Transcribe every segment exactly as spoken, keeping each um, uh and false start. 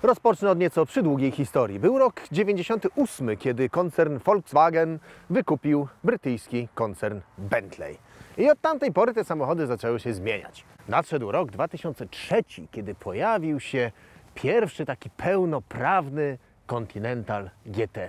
Rozpocznę od nieco przydługiej historii. Był rok dziewięćdziesiąty ósmy, kiedy koncern Volkswagen wykupił brytyjski koncern Bentley. I od tamtej pory te samochody zaczęły się zmieniać. Nadszedł rok dwa tysiące trzeci, kiedy pojawił się pierwszy taki pełnoprawny Continental G T.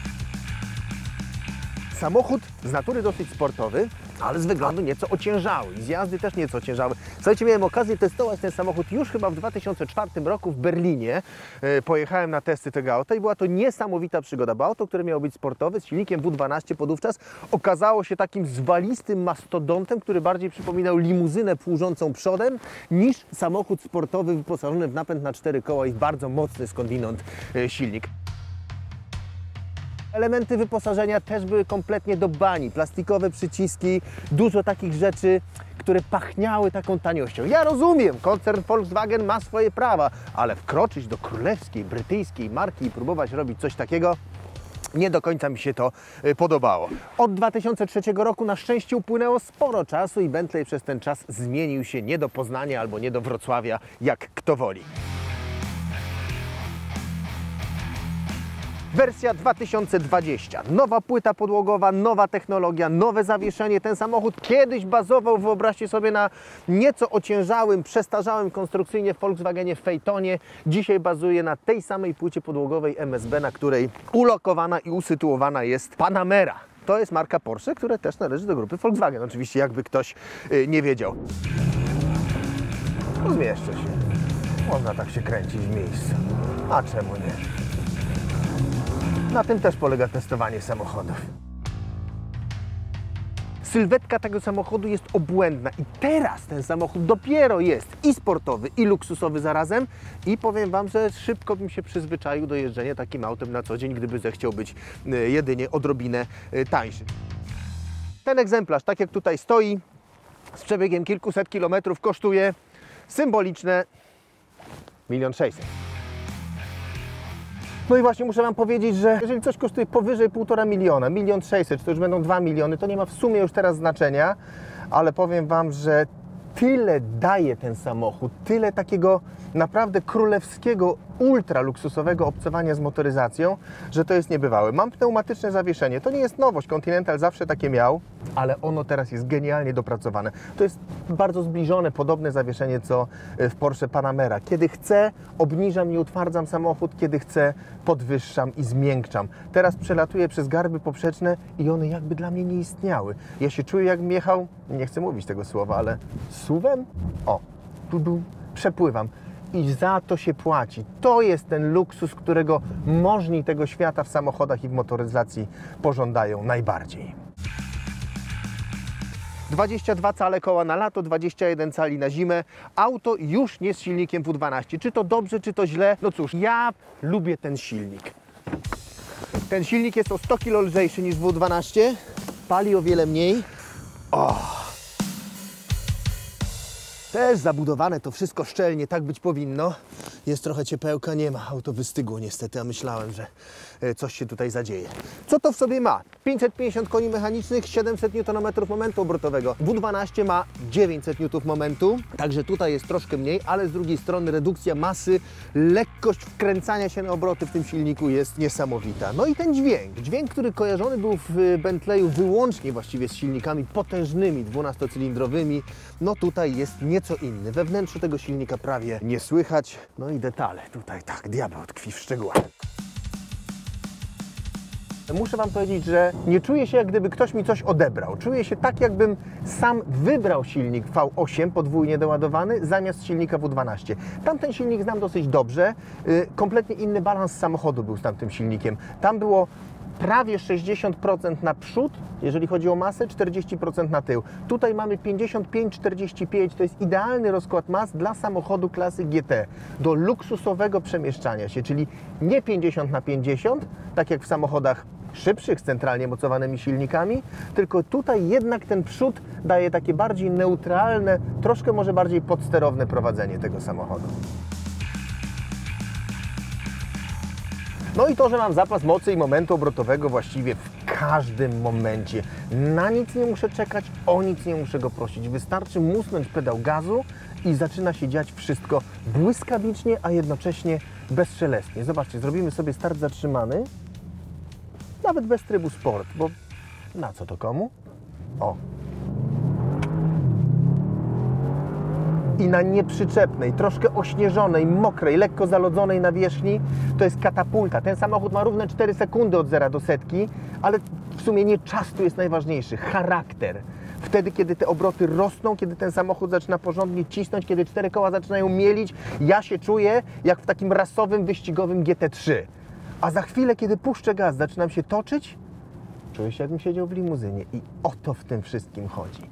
Samochód z natury dosyć sportowy, ale z wyglądu nieco ociężały i z jazdy też nieco ociężały. Słuchajcie, miałem okazję testować ten samochód już chyba w dwa tysiące czwartym roku w Berlinie. E, pojechałem na testy tego auta i była to niesamowita przygoda, bo auto, które miało być sportowe, z silnikiem W dwanaście podówczas, okazało się takim zwalistym mastodontem, który bardziej przypominał limuzynę płużącą przodem, niż samochód sportowy wyposażony w napęd na cztery koła i bardzo mocny skądinąd e, silnik. Elementy wyposażenia też były kompletnie do bani. Plastikowe przyciski, dużo takich rzeczy, które pachniały taką taniością. Ja rozumiem, koncern Volkswagen ma swoje prawa, ale wkroczyć do królewskiej, brytyjskiej marki i próbować robić coś takiego, nie do końca mi się to podobało. Od dwa tysiące trzeciego roku na szczęście upłynęło sporo czasu i Bentley przez ten czas zmienił się nie do Poznania albo nie do Wrocławia, jak kto woli. Wersja dwa tysiące dwudziesta. Nowa płyta podłogowa, nowa technologia, nowe zawieszenie. Ten samochód kiedyś bazował, wyobraźcie sobie, na nieco ociężałym, przestarzałym konstrukcyjnie w Volkswagenie Phaetonie. Dzisiaj bazuje na tej samej płycie podłogowej M S B, na której ulokowana i usytuowana jest Panamera. To jest marka Porsche, która też należy do grupy Volkswagen. Oczywiście, jakby ktoś yy, nie wiedział. No, zmieszczę się. Można tak się kręcić w miejscu. A czemu nie? Na tym też polega testowanie samochodów. Sylwetka tego samochodu jest obłędna i teraz ten samochód dopiero jest i sportowy, i luksusowy zarazem i powiem Wam, że szybko bym się przyzwyczaił do jeżdżenia takim autem na co dzień, gdyby zechciał być jedynie odrobinę tańszy. Ten egzemplarz, tak jak tutaj stoi, z przebiegiem kilkuset kilometrów kosztuje symboliczne milion sześćset. No i właśnie muszę Wam powiedzieć, że jeżeli coś kosztuje powyżej półtora miliona, milion sześćset, to już będą dwa miliony, to nie ma w sumie już teraz znaczenia, ale powiem Wam, że tyle daje ten samochód, tyle takiego naprawdę królewskiego, ultra luksusowego obcowania z motoryzacją, że to jest niebywałe. Mam pneumatyczne zawieszenie, to nie jest nowość, Continental zawsze takie miał, ale ono teraz jest genialnie dopracowane. To jest bardzo zbliżone, podobne zawieszenie co w Porsche Panamera. Kiedy chcę, obniżam i utwardzam samochód, kiedy chcę, podwyższam i zmiękczam. Teraz przelatuję przez garby poprzeczne i one jakby dla mnie nie istniały. Ja się czuję, jakbym jechał, nie chcę mówić tego słowa, ale suwem? O, tu, tu, przepływam. I za to się płaci. To jest ten luksus, którego możni tego świata w samochodach i w motoryzacji pożądają najbardziej. dwadzieścia dwa cale koła na lato, dwadzieścia jeden cali na zimę. Auto już nie z silnikiem W dwanaście. Czy to dobrze, czy to źle? No cóż, ja lubię ten silnik. Ten silnik jest o sto kilo lżejszy niż W dwanaście. Pali o wiele mniej. O! Też zabudowane to wszystko szczelnie, tak być powinno. Jest trochę ciepełka, nie ma. Auto wystygło niestety, a myślałem, że coś się tutaj zadzieje. Co to w sobie ma? pięćset pięćdziesiąt koni mechanicznych, siedemset niutonometrów momentu obrotowego. W dwanaście ma dziewięćset niutonów momentu, także tutaj jest troszkę mniej, ale z drugiej strony redukcja masy, lekkość wkręcania się na obroty w tym silniku jest niesamowita. No i ten dźwięk. Dźwięk, który kojarzony był w Bentleyu wyłącznie właściwie z silnikami potężnymi, dwunastocylindrowymi, no tutaj jest nieco inny. We wnętrzu tego silnika prawie nie słychać. No i detale. Tutaj tak, diabeł tkwi w szczegółach. Muszę Wam powiedzieć, że nie czuję się, jak gdyby ktoś mi coś odebrał. Czuję się tak, jakbym sam wybrał silnik V osiem podwójnie doładowany zamiast silnika W dwanaście. Tamten silnik znam dosyć dobrze. Kompletnie inny balans samochodu był z tamtym silnikiem. Tam było prawie sześćdziesiąt procent na przód, jeżeli chodzi o masę, czterdzieści procent na tył. Tutaj mamy pięćdziesiąt pięć czterdzieści pięć, to jest idealny rozkład mas dla samochodu klasy G T, do luksusowego przemieszczania się, czyli nie pięćdziesiąt na pięćdziesiąt, tak jak w samochodach szybszych z centralnie mocowanymi silnikami, tylko tutaj jednak ten przód daje takie bardziej neutralne, troszkę może bardziej podsterowne prowadzenie tego samochodu. No i to, że mam zapas mocy i momentu obrotowego właściwie w każdym momencie. Na nic nie muszę czekać, o nic nie muszę go prosić. Wystarczy musnąć pedał gazu i zaczyna się dziać wszystko błyskawicznie, a jednocześnie bezszelestnie. Zobaczcie, zrobimy sobie start zatrzymany, nawet bez trybu sport, bo na co to komu? O. I na nieprzyczepnej, troszkę ośnieżonej, mokrej, lekko zalodzonej nawierzchni to jest katapulta. Ten samochód ma równe cztery sekundy od zera do setki, ale w sumie nie czas tu jest najważniejszy, charakter. Wtedy, kiedy te obroty rosną, kiedy ten samochód zaczyna porządnie cisnąć, kiedy cztery koła zaczynają mielić, ja się czuję jak w takim rasowym, wyścigowym G T trzy. A za chwilę, kiedy puszczę gaz, zaczynam się toczyć, czuję się, jakbym siedział w limuzynie. I o to w tym wszystkim chodzi.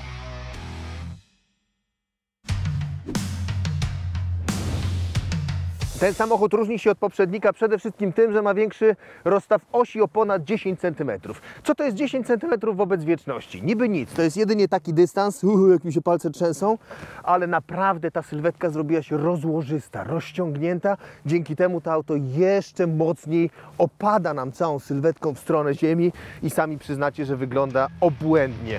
Ten samochód różni się od poprzednika przede wszystkim tym, że ma większy rozstaw osi o ponad dziesięć centymetrów. Co to jest dziesięć centymetrów wobec wieczności? Niby nic, to jest jedynie taki dystans, uh, jak mi się palce trzęsą, ale naprawdę ta sylwetka zrobiła się rozłożysta, rozciągnięta. Dzięki temu to auto jeszcze mocniej opada nam całą sylwetką w stronę ziemi i sami przyznacie, że wygląda obłędnie.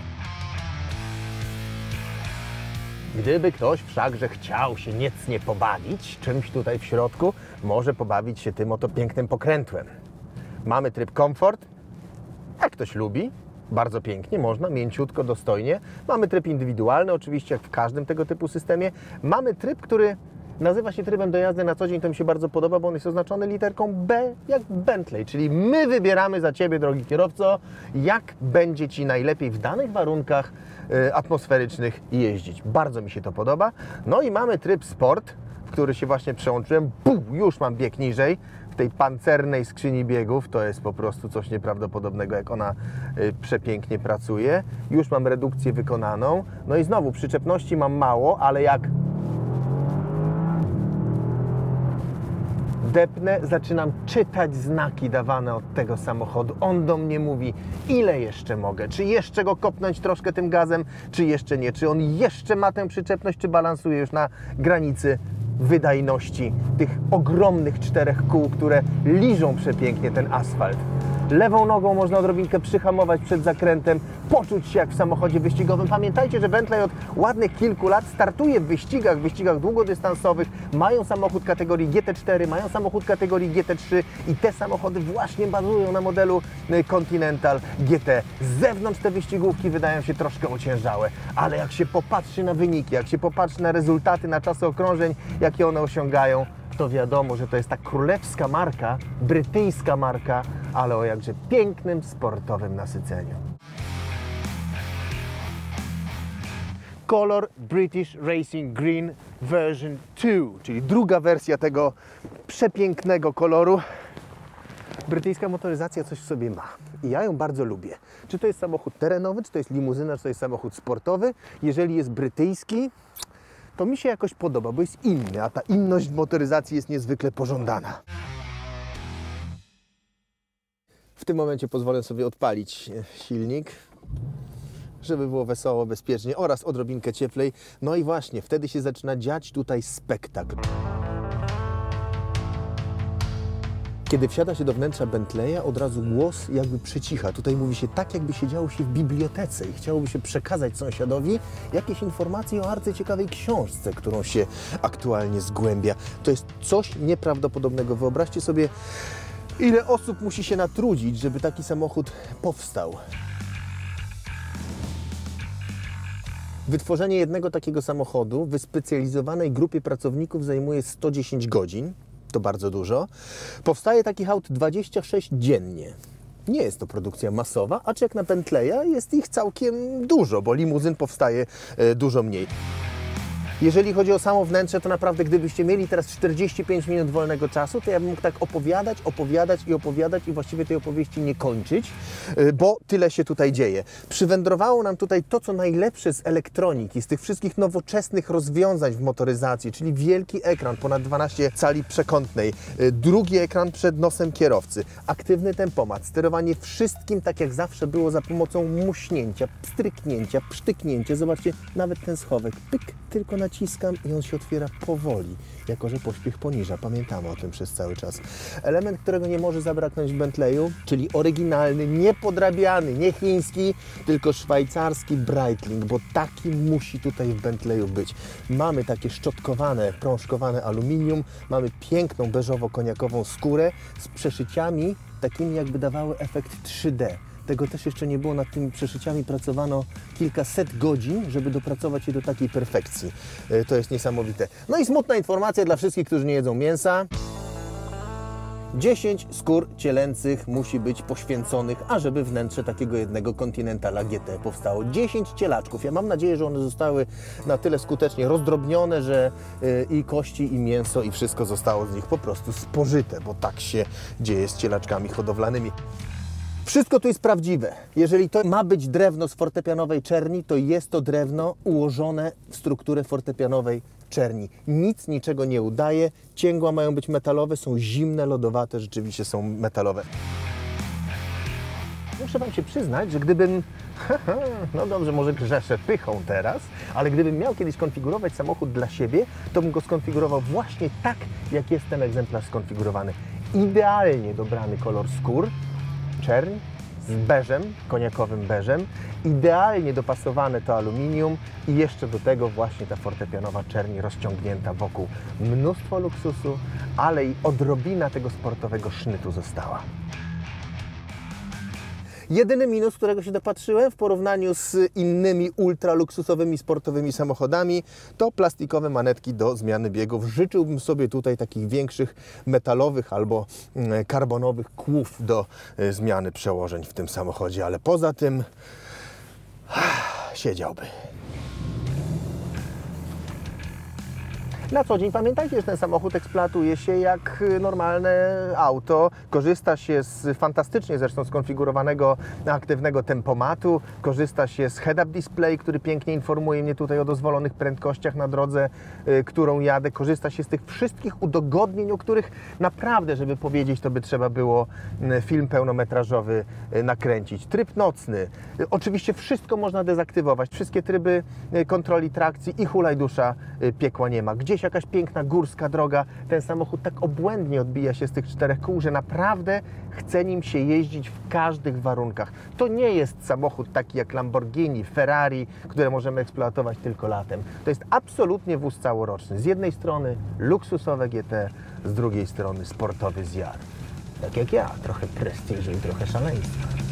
Gdyby ktoś wszakże chciał się niecnie pobawić czymś tutaj w środku, może pobawić się tym oto pięknym pokrętłem. Mamy tryb komfort, jak ktoś lubi, bardzo pięknie, można, mięciutko, dostojnie. Mamy tryb indywidualny, oczywiście jak w każdym tego typu systemie. Mamy tryb, który nazywa się trybem do jazdy na co dzień, to mi się bardzo podoba, bo on jest oznaczony literką B jak Bentley, czyli my wybieramy za Ciebie, drogi kierowco, jak będzie Ci najlepiej w danych warunkach y, atmosferycznych jeździć. Bardzo mi się to podoba. No i mamy tryb sport, w który się właśnie przełączyłem. Bum, już mam bieg niżej. W tej pancernej skrzyni biegów to jest po prostu coś nieprawdopodobnego, jak ona y, przepięknie pracuje. Już mam redukcję wykonaną. No i znowu przyczepności mam mało, ale jak depnę, zaczynam czytać znaki dawane od tego samochodu. On do mnie mówi, ile jeszcze mogę, czy jeszcze go kopnąć troszkę tym gazem, czy jeszcze nie, czy on jeszcze ma tę przyczepność, czy balansuje już na granicy wydajności tych ogromnych czterech kół, które liżą przepięknie ten asfalt. Lewą nogą można odrobinkę przyhamować przed zakrętem, poczuć się jak w samochodzie wyścigowym. Pamiętajcie, że Bentley od ładnych kilku lat startuje w wyścigach, w wyścigach długodystansowych. Mają samochód kategorii G T cztery, mają samochód kategorii G T trzy i te samochody właśnie bazują na modelu Continental G T. Z zewnątrz te wyścigówki wydają się troszkę ociężałe, ale jak się popatrzy na wyniki, jak się popatrzy na rezultaty, na czasy okrążeń, jakie one osiągają, to wiadomo, że to jest ta królewska marka, brytyjska marka, ale o jakże pięknym, sportowym nasyceniu. Color British Racing Green version dwa, czyli druga wersja tego przepięknego koloru. Brytyjska motoryzacja coś w sobie ma i ja ją bardzo lubię. Czy to jest samochód terenowy, czy to jest limuzyna, czy to jest samochód sportowy. Jeżeli jest brytyjski, to mi się jakoś podoba, bo jest inny, a ta inność w motoryzacji jest niezwykle pożądana. W tym momencie pozwolę sobie odpalić silnik, żeby było wesoło, bezpiecznie oraz odrobinkę cieplej. No i właśnie, wtedy się zaczyna dziać tutaj spektakl. Kiedy wsiada się do wnętrza Bentleya, od razu głos jakby przycicha. Tutaj mówi się tak, jakby siedziało się w bibliotece i chciałoby się przekazać sąsiadowi jakieś informacje o arcyciekawej książce, którą się aktualnie zgłębia. To jest coś nieprawdopodobnego. Wyobraźcie sobie, ile osób musi się natrudzić, żeby taki samochód powstał. Wytworzenie jednego takiego samochodu w wyspecjalizowanej grupie pracowników zajmuje sto dziesięć godzin. To bardzo dużo. Powstaje takich aut dwadzieścia sześć dziennie. Nie jest to produkcja masowa, acz jak na Bentleya jest ich całkiem dużo, bo limuzyn powstaje e, dużo mniej. Jeżeli chodzi o samo wnętrze, to naprawdę gdybyście mieli teraz czterdzieści pięć minut wolnego czasu, to ja bym mógł tak opowiadać, opowiadać i opowiadać i właściwie tej opowieści nie kończyć, bo tyle się tutaj dzieje. Przywędrowało nam tutaj to, co najlepsze z elektroniki, z tych wszystkich nowoczesnych rozwiązań w motoryzacji, czyli wielki ekran ponad dwanaście cali przekątnej, drugi ekran przed nosem kierowcy, aktywny tempomat, sterowanie wszystkim tak jak zawsze było za pomocą muśnięcia, pstryknięcia, psztyknięcia. Zobaczcie, nawet ten schowek, pyk, tylko na naciskam i on się otwiera powoli, jako że pośpiech poniża. Pamiętamy o tym przez cały czas. Element, którego nie może zabraknąć w Bentleyu, czyli oryginalny, niepodrabiany, nie chiński, tylko szwajcarski Breitling, bo taki musi tutaj w Bentleyu być. Mamy takie szczotkowane, prążkowane aluminium, mamy piękną beżowo-koniakową skórę z przeszyciami takimi, jakby dawały efekt trzy D. Tego też jeszcze nie było, nad tymi przeszyciami pracowano kilkaset godzin, żeby dopracować je do takiej perfekcji. To jest niesamowite. No i smutna informacja dla wszystkich, którzy nie jedzą mięsa. dziesięć skór cielęcych musi być poświęconych, ażeby wnętrze takiego jednego Continentala G T powstało. dziesięć cielaczków. Ja mam nadzieję, że one zostały na tyle skutecznie rozdrobnione, że i kości, i mięso, i wszystko zostało z nich po prostu spożyte, bo tak się dzieje z cielaczkami hodowlanymi. Wszystko tu jest prawdziwe. Jeżeli to ma być drewno z fortepianowej czerni, to jest to drewno ułożone w strukturę fortepianowej czerni. Nic niczego nie udaje. Cięgła mają być metalowe, są zimne, lodowate, rzeczywiście są metalowe. Muszę Wam się przyznać, że gdybym, no dobrze, może grzeszę pychą teraz, ale gdybym miał kiedyś konfigurować samochód dla siebie, to bym go skonfigurował właśnie tak, jak jest ten egzemplarz skonfigurowany. Idealnie dobrany kolor skór, czerń z beżem, koniakowym beżem, idealnie dopasowane to aluminium i jeszcze do tego właśnie ta fortepianowa czerń rozciągnięta wokół. Mnóstwo luksusu, ale i odrobina tego sportowego sznytu została. Jedyny minus, którego się dopatrzyłem w porównaniu z innymi ultraluksusowymi sportowymi samochodami, to plastikowe manetki do zmiany biegów. Życzyłbym sobie tutaj takich większych metalowych albo karbonowych kłów do zmiany przełożeń w tym samochodzie, ale poza tym siedziałby. Na co dzień pamiętajcie, że ten samochód eksploatuje się jak normalne auto. Korzysta się z fantastycznie zresztą skonfigurowanego aktywnego tempomatu. Korzysta się z head-up display, który pięknie informuje mnie tutaj o dozwolonych prędkościach na drodze, y, którą jadę. Korzysta się z tych wszystkich udogodnień, o których naprawdę, żeby powiedzieć, to by trzeba było film pełnometrażowy nakręcić. Tryb nocny. Y, oczywiście wszystko można dezaktywować. Wszystkie tryby kontroli trakcji i hulaj dusza, y, piekła nie ma. Gdzieś jakaś piękna górska droga, ten samochód tak obłędnie odbija się z tych czterech kół, że naprawdę chce nim się jeździć w każdych warunkach. To nie jest samochód taki jak Lamborghini, Ferrari, które możemy eksploatować tylko latem. To jest absolutnie wóz całoroczny. Z jednej strony luksusowe G T, z drugiej strony sportowy Z R. Tak jak ja, trochę prestiżu i trochę szaleństwa.